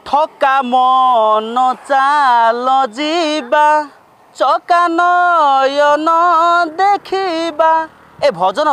थका मन चाल जीवा चका नयन देखिबा ए भजन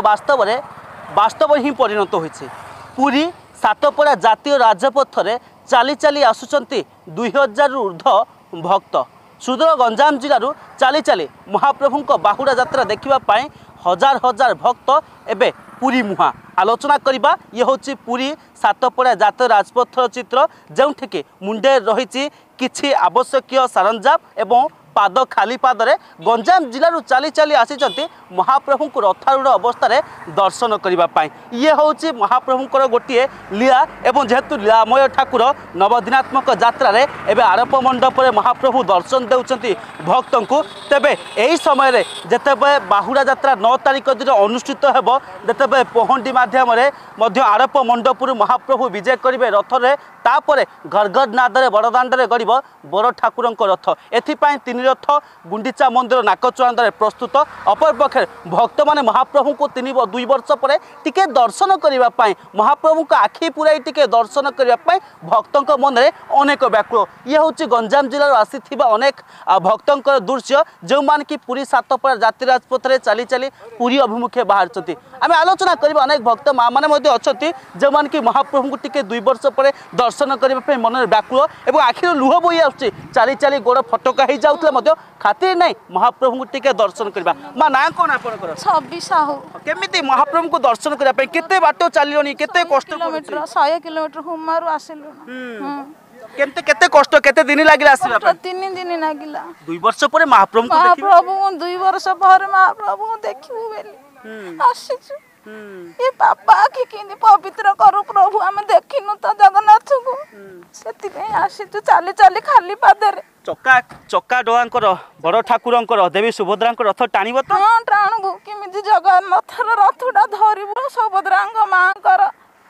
वास्तव ही परिणत होइछे। पुरी सातपड़ा जातीय राजपथ रे चाली चाली आसुचंती 2000 रु ऊर्ध्व भक्त सुदूर गंजाम जिलू चाली चाली महाप्रभु बाहुड़ा यात्रा देखिबा पाए हजार हजार भक्त एबे पुरी मुहा आलोचना करबा। ये होची पुरी सातपड़ा जातीय राजपथ चित्र जोंठिके मुंडे रही किछि आवश्यक सरंजाम एवं पाद खाली पादरे गंजाम जिलू चाली चाली आसी महाप्रभु को रथारूढ़ अवस्था दर्शन करने। ये हूँ महाप्रभुंर गोटे लीला एवं जेहेतु लीलामय ठाकुर नवदिनात्मक यात्रा एवं आरोप मंडप महाप्रभु दर्शन देउछंती भक्त को। तेबे यही समय जितेबाला बाहुड़ा यात्रा 9 तारिख दिन अनुष्ठित होब जितेबाला पहंडी मध्यम आरोप मंडप महाप्रभु विजय करेंगे रथरे तापर घर घर नादरे बड़दाण्डे गड़ब बड़ ठाकुर रथ। एथिपाई 3 रथ गुंडीचा मंदिर नाकचुआंदे प्रस्तुत। अपरपक्षे भक्त माने महाप्रभु को 2 वर्ष पर टिके दर्शन करने महाप्रभु को आखि पुराई टिके दर्शन करने भक्तों मन में अनेक व्याकुल। ये हूँ गंजाम जिलूर आसी अनेक भक्तों दृश्य जो मान कि पुरी सातपड़ा जाति राजपथ में चाली चाली पुरी अभिमुखे बाहर। आम आलोचना करवा अनेक भक्त माँ मैंने अच्छा जो मान कि महाप्रभु को टिके 2 वर्ष पर दर्शन करने मन में व्याकुल और आखिर लुह बोई आसुची चाली चाली गोड़ फटका हो जाऊला खातिर नहीं महाप्रभु को टिके दर्शन करवा। माँ ना कौन आपंकर छवि साहू केमिति महाप्रभु को दर्शन करने केते बाट चलियोनी केते कष्ट किलोमीटर 100 किलोमीटर हुमारू आसिलु केते केते कष्ट केते दिन लागिला आसीबा 3 दिन लागिला 2 वर्ष पर महाप्रभु को देखि महाप्रभु 2 वर्ष पर महाप्रभु को देखिबु बेली आसीछु ये पापा कि किंदी पवित्र करू प्रभु आमे देखिनु त जगन्नाथ को सेति पे आसीछु चाली चाली खाली पादरे चक्का चक्का डोआंकर बड़ ठाकुरंकर देवी सुभद्रांकर रथ टाणीबो त हां टाणबु किमिति जगन्नाथर रथडा धरिबु सुभद्रांग मांकर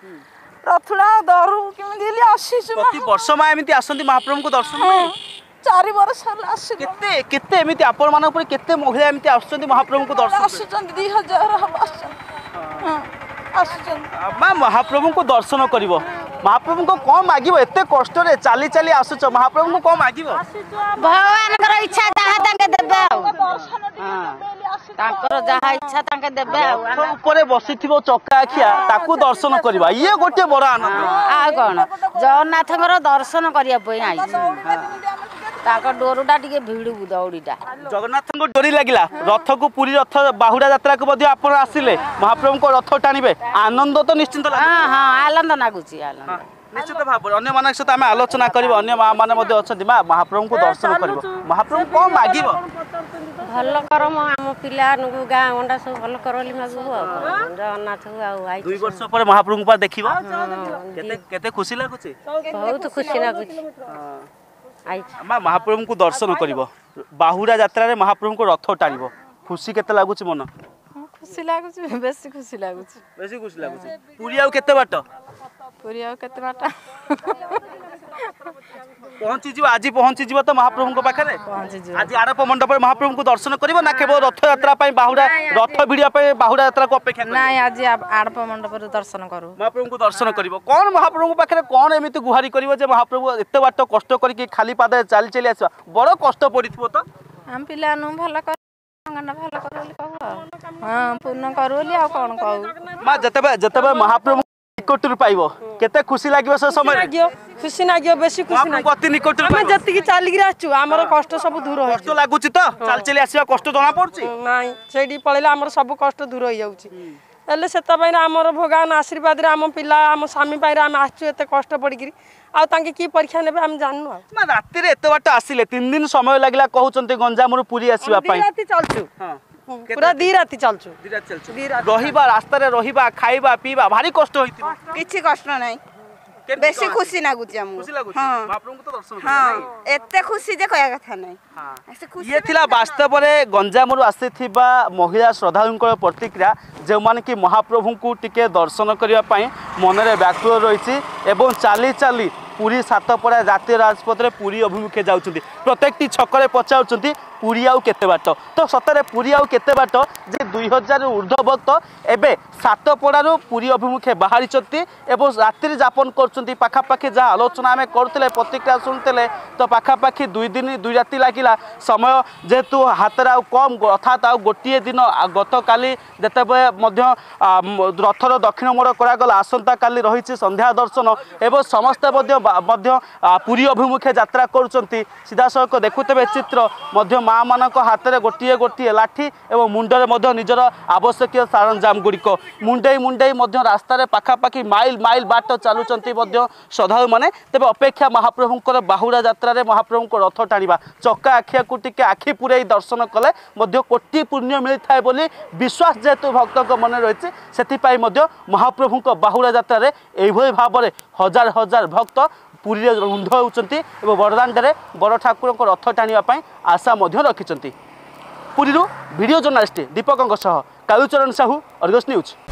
रथडा धरु किमिति आसीछु प्रति वर्ष मा एमिति आसंती महाप्रभु को दर्शन 4 वर्ष आसी केते केते एमिति आपण मानक पर केते महिला एमिति आसंती महाप्रभु को दर्शन आसुचंती 2000 हबस माँ महाप्रभु को दर्शन कर महाप्रभु को कौन मागिब एते कष्ट रे चाली चाली आसुच महाप्रभु को कौन मागिब भगवान कर इच्छा जहाँ ताके देबे तांकर जहाँ इच्छा ताके देबे ऊपर बसिथिबो चक्का आखिया ताकू दर्शन करबा ये गोटे बड़ आनंद आ कोन जगन्नाथଙ୍କର दर्शन करिया पई आई ताका डोरुडा टिके भिड़ू दौड़ीटा जगन्नाथ डोरी लगिला रथ को पूरी रथ बाहुड़ा यात्रा को मध्ये आपण आसिले महाप्रभु को रथ टाणीबे आनंद तो निश्चिंत लागे। हां हां आनंद नागुची आनंद निश्चित भाव अन्य मान सहित आम आलोचना करबा अन्य माँ माने मध्ये अछंती माँ महाप्रभु को दर्शन करबो महाप्रभु को मागिबो भल करम आम पिला नुगु गाँ गंडा सब भल करली मागु जगन्नाथ को आई 2 वर्ष पर महाप्रभु को देखिबो केते केते खुशी लागुची बहुत खुशी लागुची माँ महाप्रभु को दर्शन करबो बाहुड़ा यात्रा रे महाप्रभु को रथ टाणीबो खुशी केते लागुची मन खुशी लागुची बेसी खुशी लागुची पुरी आउ केते बाट पुरी आउ केते बाट पहुंची जीव आज पहुंची जीव तो महाप्रभु को पाखरे आज आरोप मंडप में महाप्रभु को दर्शन करिवो ना केवल रथ यात्रा पई बाहुड़ा रथ भिड़िया पई बाहुड़ा यात्रा को अपेक्षा नहीं आज आरोप मंडप रे दर्शन करू महाप्रभु को दर्शन करिवो कौन महाप्रभु को पाखरे कौन एमिति गुहारी करिवो जे महाप्रभु एते बाट कष्ट करके खाली पाद चाली चाली आसीबा बड़ कष्ट पड़िथिबो तो हम पिला नु भल कर गंडा भल करली कहू हां पूर्ण करली आ कोन कहू मां जतबे महाप्रभु निकटुर पाइबो केते खुशी लागिवो से समय खुशी नागियो बेसी खुशी नागियो अति निकटुर हम जति चाली गिरा आछु हमर कष्ट सब दूर हो कष्ट लागुची तो चाल चली आसीबा कष्ट जणा पड़ची नाही सेडी पळेला हमर सब कष्ट दूर हो जाउची एले सेता पई हमर भगवान आशीर्वाद रे हम पिला हम स्वामी पई हम आछु एते कष्ट पड़ी गिरी आ तांके की परीक्षा नेबे हम जाननु मा राती रे एते बाट आसीले 3 दिन समय लागिला कहउचंते गंजाम रु पुरी आसीबा पई राती चलछु हां पूरा दी राती चलछु रहिबा रास्ता रे रहिबा खाइबा पीबा भारी कष्ट होइतिबो किछि कष्ट नाही बेसी खुशी लागुची हम हां महाप्रभु को तो दर्शन हां एते खुशी जे कया कथा नाही हां ऐसे खुशी ये थिला वास्तव रे गंजाम रु आसीथिबा महिला श्रद्धालुंकर प्रतिक्रिया जे मान कि महाप्रभु को टिके दर्शन करिया पई मन रे व्याकुल रहिछि एवं चाली चाली पुरी सातपड़ा जातीय राजपथ में पुरी अभिमुखे जाउछंती प्रत्येक छकरे पचाउछंती पुरी आउ केते बाट तो सतरे पुरी आउ केते बाट जे 2000 ऊर्ध्व भक्त एबे सातपड़ारू पुरी अभिमुखे बाहरी एवं रात्रि जापन कर पाखापाखि जहाँ आलोचना आम करते प्रतिक्रिया शुणुते तो पाखापाखि 2 दिन 2 राति लगिला समय जेहेतु हाथ में कम अर्थात आउ गोटे दिन गत काली जितेबले रथर दक्षिण मोड़ करागला आसंता काली रही संध्या दर्शन एवं समस्ते पुरी अभिमुखे यात्रा करुँच सीधा सड़क देखुते चित्र माँ मान हाथ में गोटे गोटे लाठी एवं मुंडे निजर आवश्यक सरंजाम गुड़िक मुंडे मुंडे रास्तार पाखापाखि माइल माइल बाट चलुंट श्रद्धालु मैंने तेज अपेक्षा महाप्रभुंर बाहुड़ा यात्रा महाप्रभु रथ टाणा चक्का आखिया टी आखि पूरे दर्शन कले कोटि पुण्य मिलता है विश्वास जेहेतु भक्त मन रही से महाप्रभु बाहुड़ा यात्रा यही भाव में हजार हजार भक्त पुरी रुंध होती बड़दाण्डे बड़ ठाकुर रथ टाणा आशा रखिंट Puri video journalist Deepak Kalucharan Sahu Argus news.